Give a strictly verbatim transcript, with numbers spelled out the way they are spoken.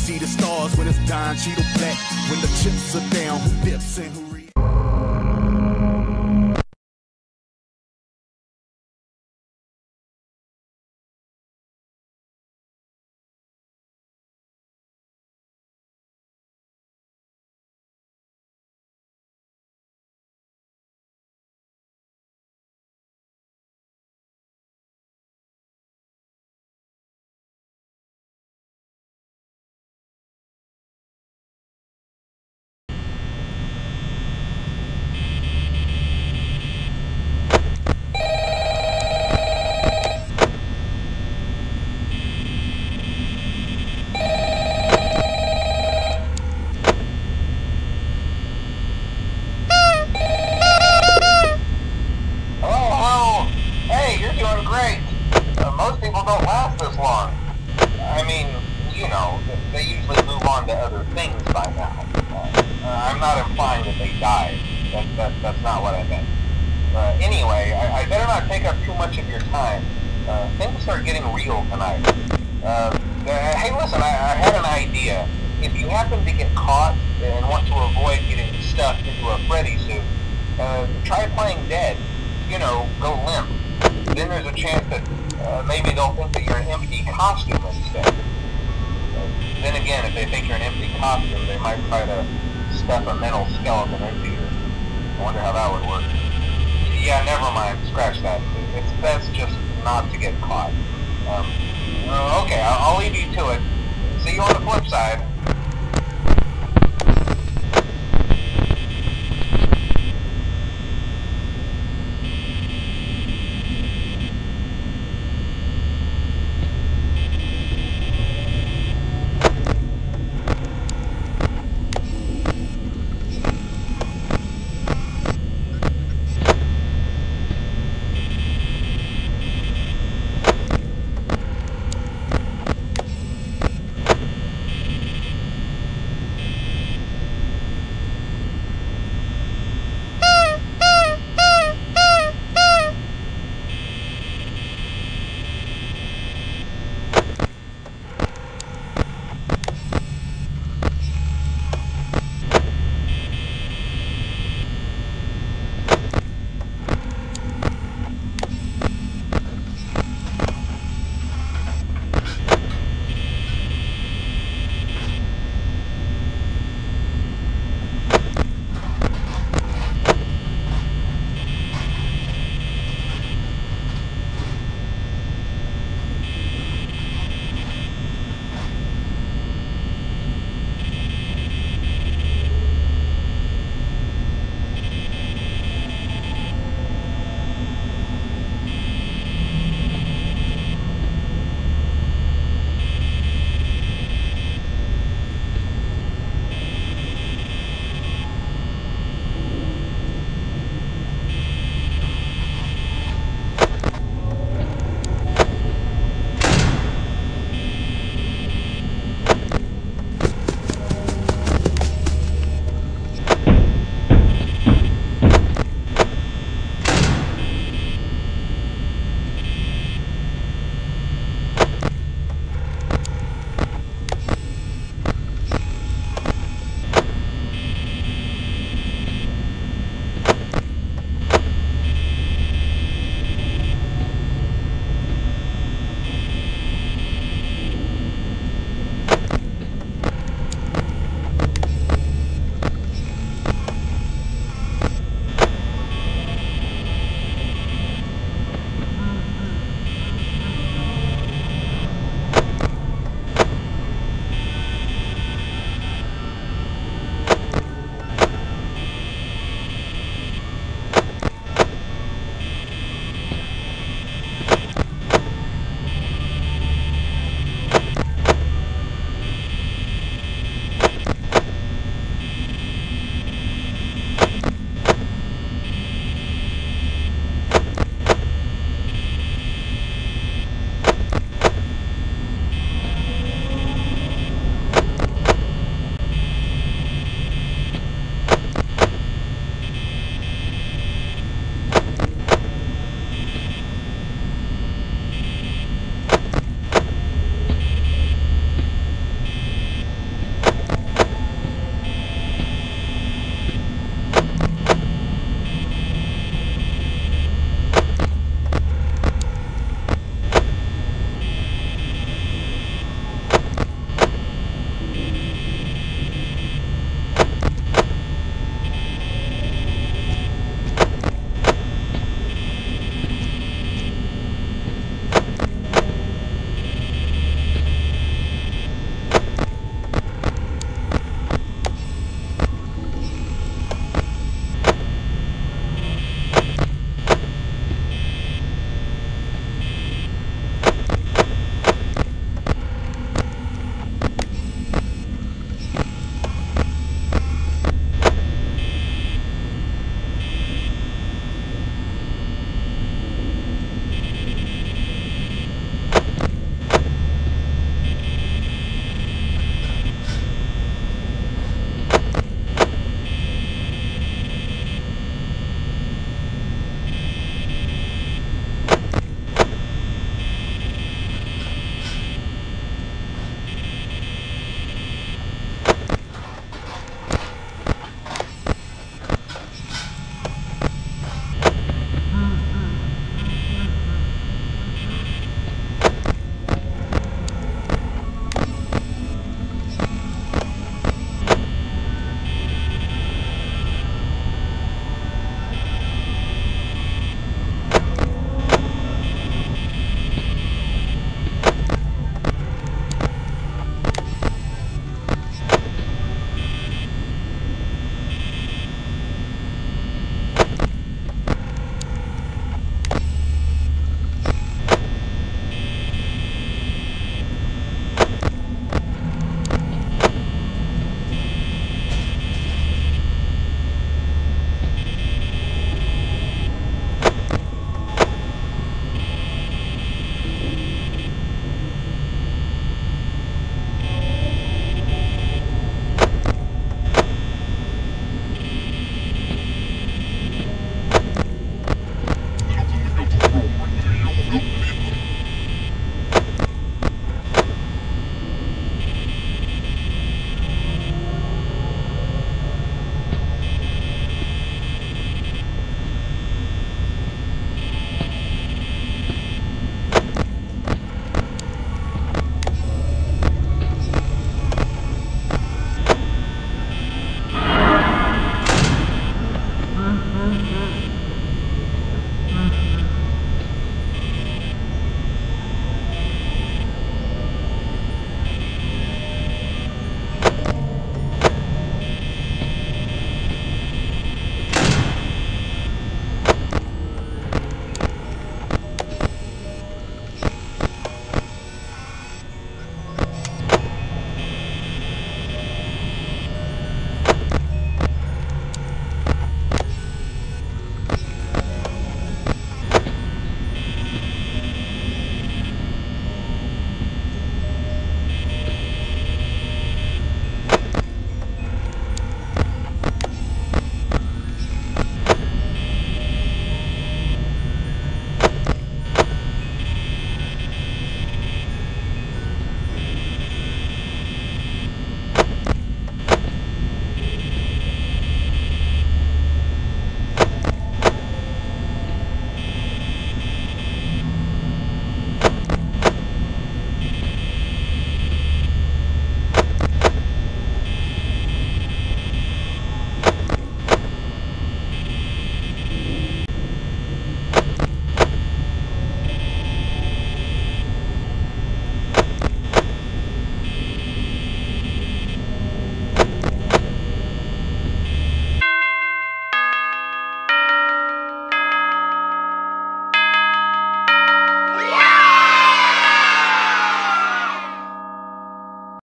see the stars when it's Don Cheadle Black. When the chips are down, who dips and who re- Great. Uh, most people don't last this long. I mean, you know, they usually move on to other things by now. Uh, I'm not implying that they died. That, that, that's not what I meant. Uh, anyway, I, I better not take up too much of your time. Uh, things start getting real tonight. Uh, uh, hey, listen, I, I had an idea. If you happen to get caught and want to avoid getting stuffed into a Freddy suit, uh, try playing dead. You know, go limp. Then there's a chance that uh, maybe they'll think that you're an empty costume instead. Uh, then again, if they think you're an empty costume, they might try to stuff a mental skeleton into you. I wonder how that would work. Yeah, never mind. Scratch that. It's best just not to get caught. Um, uh, okay, I'll, I'll leave you to it. See you on the flip side.